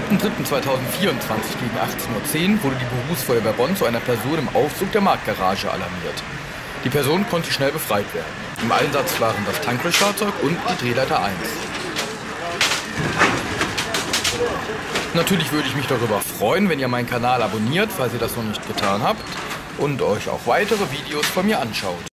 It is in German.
3.3.2024 gegen 18:10 Uhr wurde die Berufsfeuerwehr Bonn zu einer Person im Aufzug der Marktgarage alarmiert. Die Person konnte schnell befreit werden. Im Einsatz waren das Tanklöschfahrzeug und die Drehleiter 1. Natürlich würde ich mich darüber freuen, wenn ihr meinen Kanal abonniert, falls ihr das noch nicht getan habt, und euch auch weitere Videos von mir anschaut.